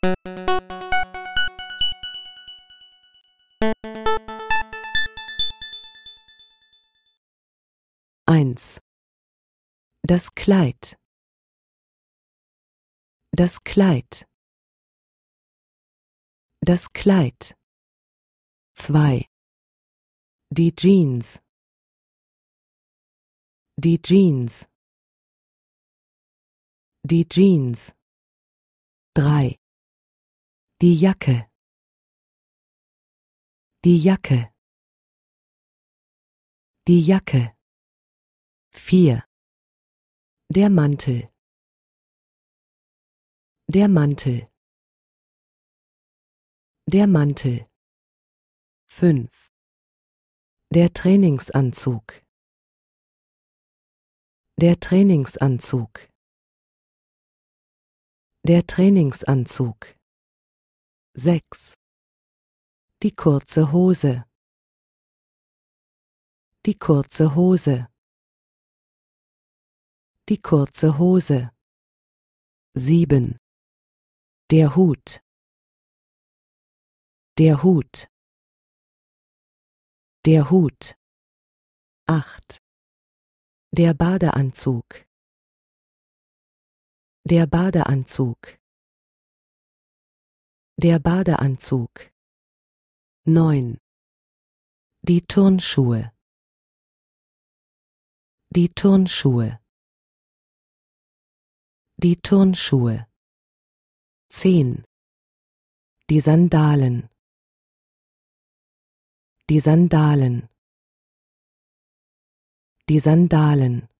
1. Das Kleid. Das Kleid. Das Kleid. 2. Die Jeans. Die Jeans. Die Jeans. 3. Die Jacke. Die Jacke. Die Jacke. 4. Der Mantel. Der Mantel. Der Mantel. 5. Der Trainingsanzug. Der Trainingsanzug. Der Trainingsanzug. 6. Die kurze Hose. Die kurze Hose. Die kurze Hose. 7. Der Hut. Der Hut. Der Hut. 8. Der Badeanzug. Der Badeanzug. Der Badeanzug. 9. Die Turnschuhe. Die Turnschuhe. Die Turnschuhe. 10. Die Sandalen. Die Sandalen. Die Sandalen.